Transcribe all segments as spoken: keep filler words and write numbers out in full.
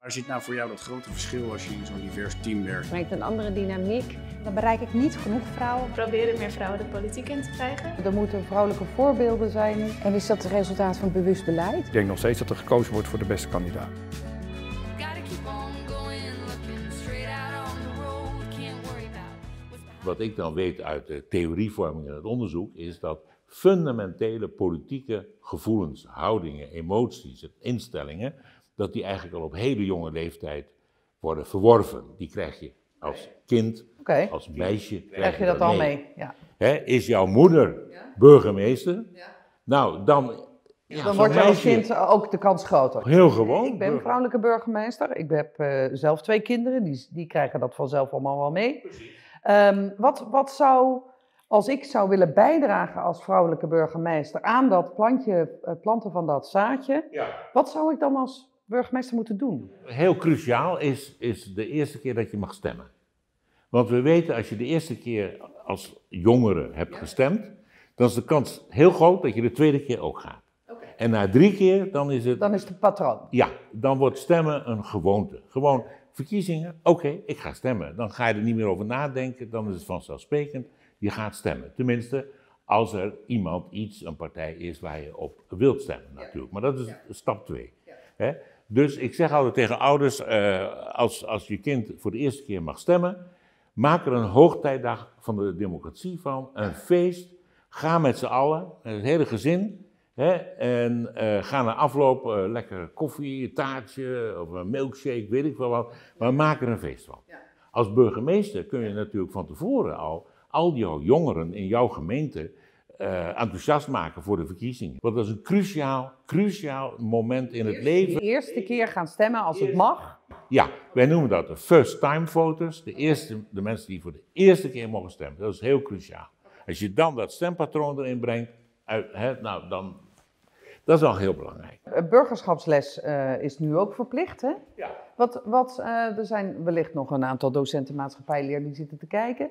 Waar zit nou voor jou dat grote verschil als je in zo'n divers team werkt? Brengt een andere dynamiek. Dan bereik ik niet genoeg vrouwen. We proberen meer vrouwen de politiek in te krijgen. Er moeten vrouwelijke voorbeelden zijn. En is dat het resultaat van bewust beleid? Ik denk nog steeds dat er gekozen wordt voor de beste kandidaat. Wat ik dan weet uit de theorievorming en het onderzoek is dat fundamentele politieke gevoelens, houdingen, emoties en instellingen, dat die eigenlijk al op hele jonge leeftijd worden verworven. Die krijg je als kind, okay. als meisje. Krijg, krijg je dat, dat al mee? mee? Ja. He, is jouw moeder ja. burgemeester? Ja. Nou, dan... Ja, dan wordt je als kind ook de kans groter. Heel gewoon. Ik ben vrouwelijke burgemeester. Ik heb uh, zelf twee kinderen, die, die krijgen dat vanzelf allemaal wel mee. Um, wat, wat zou, als ik zou willen bijdragen als vrouwelijke burgemeester aan dat plantje, uh, planten van dat zaadje, ja. wat zou ik dan als burgemeester moeten doen? Heel cruciaal is, is de eerste keer dat je mag stemmen. Want we weten, als je de eerste keer als jongere hebt gestemd, dan is de kans heel groot dat je de tweede keer ook gaat. Okay. En na drie keer, dan is het... Dan is het patroon. Ja, dan wordt stemmen een gewoonte. Gewoon verkiezingen, oké, okay, ik ga stemmen. Dan ga je er niet meer over nadenken, dan is het vanzelfsprekend, je gaat stemmen. Tenminste, als er iemand, iets, een partij is waar je op wilt stemmen natuurlijk. Maar dat is ja. stap twee. Ja. Dus ik zeg altijd tegen ouders, uh, als, als je kind voor de eerste keer mag stemmen, maak er een hoogtijdag van de democratie van, een feest. Ga met z'n allen, het hele gezin, hè, en uh, ga na afloop uh, lekker koffie, een taartje of een milkshake, weet ik wel wat, maar maak er een feest van. Ja. Als burgemeester kun je natuurlijk van tevoren al al jouw jongeren in jouw gemeente uh, enthousiast maken voor de verkiezingen. Want dat is een cruciaal, cruciaal moment in het leven. De eerste keer gaan stemmen als het mag? Ja, wij noemen dat de first time voters, de, eerste, de mensen die voor de eerste keer mogen stemmen. Dat is heel cruciaal. Als je dan dat stempatroon erin brengt, uit, hè, nou dan, dat is al heel belangrijk. Burgerschapsles uh, is nu ook verplicht, hè? Ja. Wat, wat, uh, er zijn wellicht nog een aantal docenten maatschappijleer die zitten te kijken.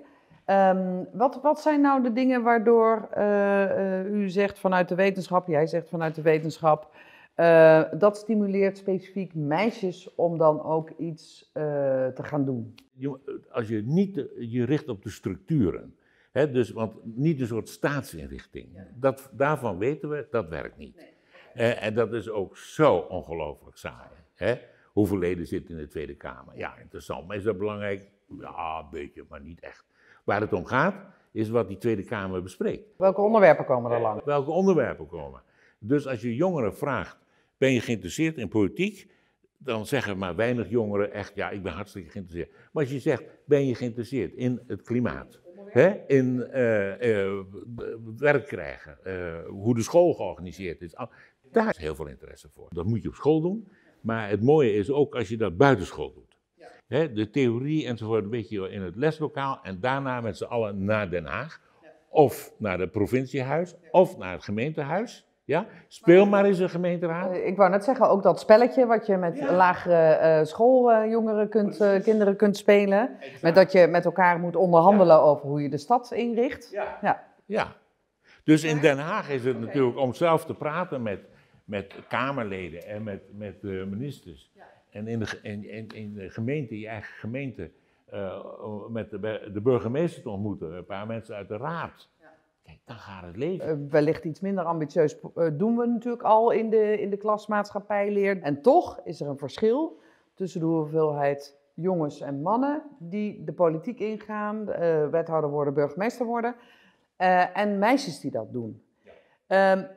Um, wat, wat zijn nou de dingen waardoor uh, uh, u zegt vanuit de wetenschap, jij zegt vanuit de wetenschap, uh, dat stimuleert specifiek meisjes om dan ook iets uh, te gaan doen? Als je niet de, je richt op de structuren, hè, dus, want niet een soort staatsinrichting, ja. dat, daarvan weten we, dat werkt niet. Nee. Uh, en dat is ook zo ongelooflijk saai. Hè? Hoeveel leden zitten in de Tweede Kamer? Ja, interessant, maar is dat belangrijk? Ja, een beetje, maar niet echt. Waar het om gaat, is wat die Tweede Kamer bespreekt. Welke onderwerpen komen er lang? Welke onderwerpen komen. Dus als je jongeren vraagt, ben je geïnteresseerd in politiek? Dan zeggen maar weinig jongeren echt, ja, ik ben hartstikke geïnteresseerd. Maar als je zegt, ben je geïnteresseerd in het klimaat? Hè? In uh, uh, werk krijgen, uh, hoe de school georganiseerd is. Daar is heel veel interesse voor. Dat moet je op school doen. Maar het mooie is ook als je dat buitenschool doet. He, de theorie enzovoort een beetje in het leslokaal en daarna met z'n allen naar Den Haag. Ja. Of naar het provinciehuis, ja. of naar het gemeentehuis. Ja? Speel maar eens een gemeenteraad. Uh, ik wou net zeggen, ook dat spelletje wat je met ja. lagere uh, schooljongeren kunt, uh, kinderen kunt spelen. Exact. Met dat je met elkaar moet onderhandelen ja. over hoe je de stad inricht. Ja, ja. ja. Dus in Den Haag is het okay. natuurlijk om zelf te praten met, met Kamerleden en met, met uh, ministers. Ja. En in de, in, in, in de gemeente, je eigen gemeente, uh, met de, de burgemeester te ontmoeten, een paar mensen uit de raad. Ja. Kijk, dan gaat het leven. Uh, wellicht iets minder ambitieus uh, doen we natuurlijk al in de, in de klas maatschappijleer. En toch is er een verschil tussen de hoeveelheid jongens en mannen die de politiek ingaan, uh, wethouder worden, burgemeester worden, uh, en meisjes die dat doen. Ja. Um,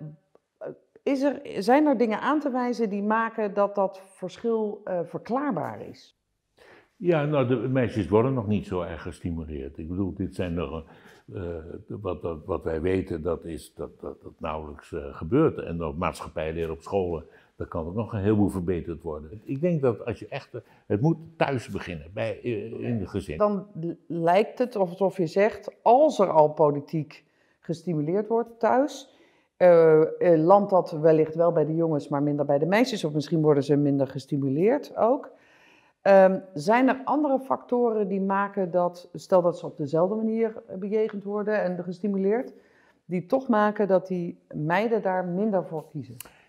Is er, zijn er dingen aan te wijzen die maken dat dat verschil uh, verklaarbaar is? Ja, nou, de meisjes worden nog niet zo erg gestimuleerd. Ik bedoel, dit zijn nog, uh, wat, wat, wat wij weten, dat is dat dat, dat nauwelijks uh, gebeurt. En op maatschappijleer op scholen, daar kan het nog een heleboel verbeterd worden. Ik denk dat als je echt, het moet thuis beginnen, bij, in de gezin. Dan lijkt het alsof je zegt, als er al politiek gestimuleerd wordt thuis, Uh, uh, landt dat wellicht wel bij de jongens, maar minder bij de meisjes, of misschien worden ze minder gestimuleerd ook. Um, zijn er andere factoren die maken dat, stel dat ze op dezelfde manier bejegend worden en gestimuleerd, die toch maken dat die meiden daar minder voor kiezen?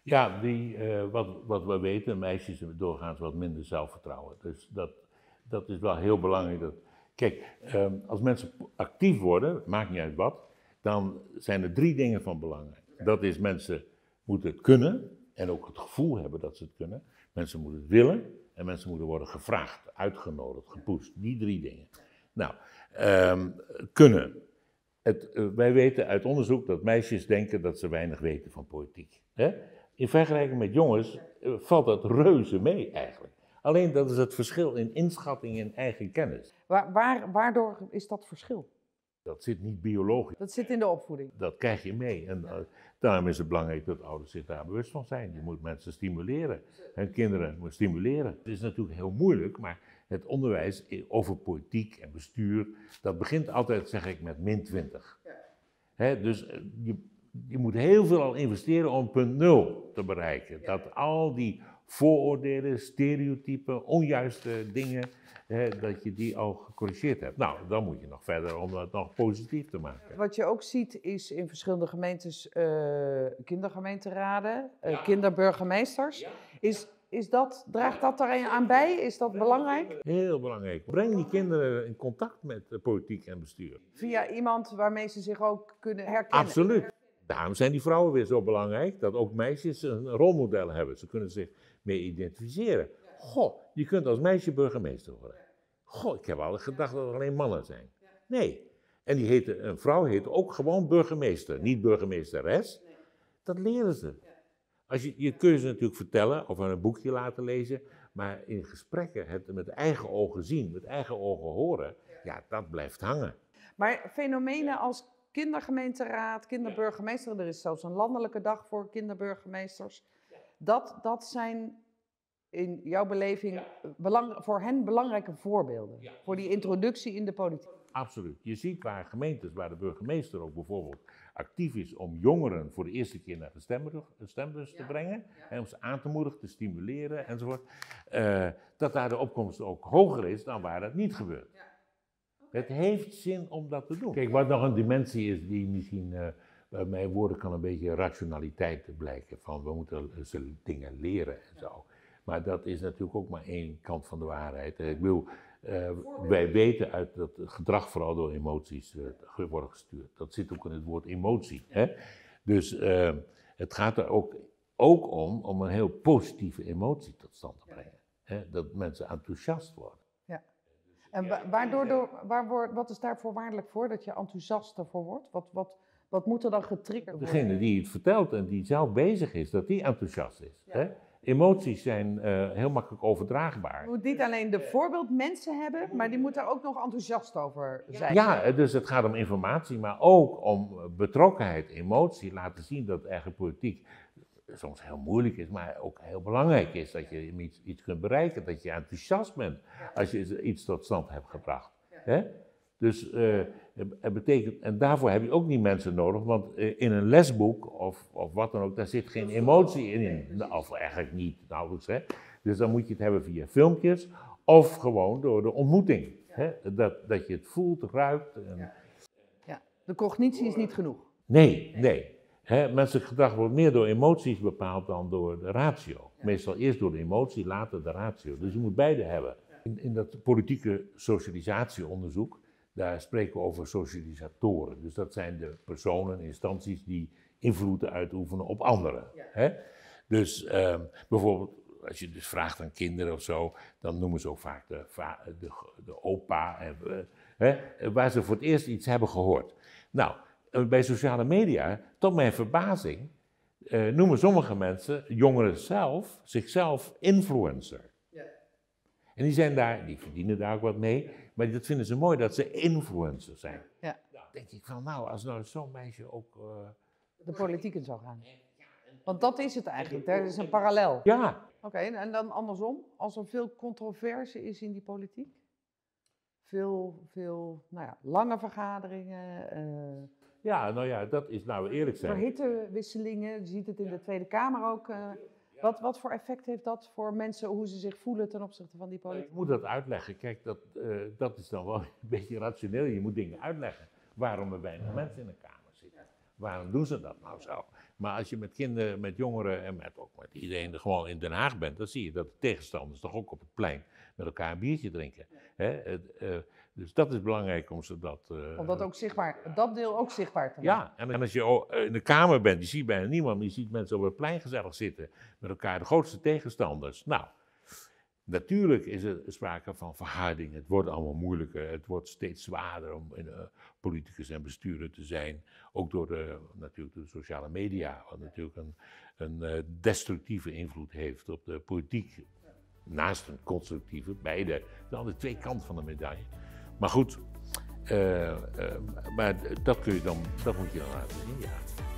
Ja, die, uh, wat, wat we weten, meisjes hebben doorgaans wat minder zelfvertrouwen. Dus dat, dat is wel heel belangrijk. Dat, kijk, um, als mensen actief worden, maakt niet uit wat, dan zijn er drie dingen van belang. Dat is, mensen moeten het kunnen en ook het gevoel hebben dat ze het kunnen. Mensen moeten het willen en mensen moeten worden gevraagd, uitgenodigd, gepusht. Die drie dingen. Nou, um, kunnen. Het, uh, wij weten uit onderzoek dat meisjes denken dat ze weinig weten van politiek. Hè? In vergelijking met jongens uh, valt dat reuze mee eigenlijk. Alleen dat is het verschil in inschatting en eigen kennis. Waar, waar, waardoor is dat verschil? Dat zit niet biologisch. Dat zit in de opvoeding. Dat krijg je mee. En uh, daarom is het belangrijk dat ouders zich daar bewust van zijn. Je moet mensen stimuleren. En kinderen moet stimuleren. Het is natuurlijk heel moeilijk, maar het onderwijs over politiek en bestuur, dat begint altijd, zeg ik, met min twintig. He, dus je, je moet heel veel al investeren om punt nul te bereiken. Dat al die vooroordelen, stereotypen, onjuiste dingen, He, dat je die al gecorrigeerd hebt. Nou, dan moet je nog verder om dat nog positief te maken. Wat je ook ziet is in verschillende gemeentes uh, kindergemeenteraden, uh, ja. kinderburgemeesters. Ja. Is, is dat, draagt dat daar aan bij? Is dat belangrijk? Heel belangrijk. Breng die kinderen in contact met uh, politiek en bestuur. Via iemand waarmee ze zich ook kunnen herkennen. Absoluut. Daarom zijn die vrouwen weer zo belangrijk, dat ook meisjes een rolmodel hebben. Ze kunnen zich mee identificeren. Goh, je kunt als meisje burgemeester worden. Goh, ik heb altijd gedacht dat er alleen mannen zijn. Nee. En die heette, een vrouw heet ook gewoon burgemeester, niet burgemeesteres. Dat leren ze. Als je, je kun je ze natuurlijk vertellen of een boekje laten lezen, maar in gesprekken het met eigen ogen zien, met eigen ogen horen, ja, dat blijft hangen. Maar fenomenen als kindergemeenteraad, kinderburgemeester, er is zelfs een landelijke dag voor kinderburgemeesters, dat, dat zijn in jouw beleving ja. belang, voor hen belangrijke voorbeelden, ja. voor die introductie in de politiek? Absoluut. Je ziet waar gemeentes, waar de burgemeester ook bijvoorbeeld actief is om jongeren voor de eerste keer naar de stembus, stembus ja. te brengen, ja. en om ze aan te moedigen, te stimuleren enzovoort, uh, dat daar de opkomst ook hoger is dan waar dat niet gebeurt. Ja. Okay. Het heeft zin om dat te doen. Kijk, wat nog een dimensie is die misschien, uh, bij mijn woorden kan een beetje rationaliteit blijken, van we moeten ze dingen leren en zo. Maar dat is natuurlijk ook maar één kant van de waarheid. Ik bedoel, uh, wij weten uit dat gedrag vooral door emoties uh, wordt gestuurd. Dat zit ook in het woord emotie. Hè? Dus uh, het gaat er ook, ook om, om een heel positieve emotie tot stand te brengen. Hè? Dat mensen enthousiast worden. Ja. En wa waardoor, door, waar wordt, wat is daar voorwaardelijk voor, dat je enthousiast ervoor wordt? Wat, wat, wat moet er dan getriggerd worden? Degene die het vertelt en die zelf bezig is, dat die enthousiast is. Ja. Hè? Emoties zijn uh, heel makkelijk overdraagbaar. Je moet niet alleen de voorbeeldmensen hebben, maar die moeten er ook nog enthousiast over zijn. Ja, dus het gaat om informatie, maar ook om betrokkenheid, emotie. Laten zien dat eigenlijk politiek soms heel moeilijk is, maar ook heel belangrijk is. Dat je iets, iets kunt bereiken, dat je enthousiast bent als je iets tot stand hebt gebracht. Hè? Dus uh, het betekent, en daarvoor heb je ook niet mensen nodig, want uh, in een lesboek of, of wat dan ook, daar zit geen emotie in, of eigenlijk niet nauwelijks. Hè? Dus dan moet je het hebben via filmpjes of gewoon door de ontmoeting. Hè? Dat, dat je het voelt, ruikt. En... Ja, de cognitie is niet genoeg. Nee, nee. Hè? Menselijk gedrag wordt meer door emoties bepaald dan door de ratio. Meestal eerst door de emotie, later de ratio. Dus je moet beide hebben. In, in dat politieke socialisatieonderzoek, daar spreken we over socialisatoren. Dus dat zijn de personen, instanties die invloed uitoefenen op anderen. Ja. Hè? Dus uh, bijvoorbeeld, als je dus vraagt aan kinderen of zo, dan noemen ze ook vaak de, de, de opa, en, uh, hè, waar ze voor het eerst iets hebben gehoord. Nou, bij sociale media, tot mijn verbazing, uh, noemen sommige mensen, jongeren zelf, zichzelf influencer. En die zijn daar, die verdienen daar ook wat mee, maar dat vinden ze mooi dat ze influencers zijn. Ja. Dan denk ik van, nou, als nou zo'n meisje ook... Uh... de politiek in zou gaan. Want dat is het eigenlijk, er is een parallel. Ja. Oké, okay, en dan andersom, als er veel controverse is in die politiek, veel, veel nou ja, lange vergaderingen... Uh... Ja, nou ja, dat is nou eerlijk zijn. Verhittewisselingen, je ziet het in de Tweede Kamer ook... Uh... Wat, wat voor effect heeft dat voor mensen, hoe ze zich voelen ten opzichte van die politiek? Ik moet dat uitleggen. Kijk, dat, uh, dat is dan wel een beetje rationeel. Je moet dingen uitleggen. Waarom er weinig mensen in de Kamer zitten. Waarom doen ze dat nou zo? Maar als je met kinderen, met jongeren en met, ook met iedereen gewoon in Den Haag bent, dan zie je dat de tegenstanders toch ook op het plein met elkaar een biertje drinken. Hè? Uh, dus dat is belangrijk om ze dat... Uh, om dat ook zichtbaar, dat deel ook zichtbaar te maken. Ja, en, en als je in de Kamer bent, je ziet bijna niemand, maar je ziet mensen op het plein gezellig zitten met elkaar, de grootste tegenstanders. Nou, natuurlijk is er sprake van verharding. Het wordt allemaal moeilijker. Het wordt steeds zwaarder om uh, politicus en bestuurder te zijn. Ook door de, natuurlijk door de sociale media, wat natuurlijk een, een uh, destructieve invloed heeft op de politiek. Naast een constructieve, beide. Dat zijn de twee kanten van de medaille. Maar goed, uh, uh, maar dat kun je dan, dat moet je dan laten zien, ja.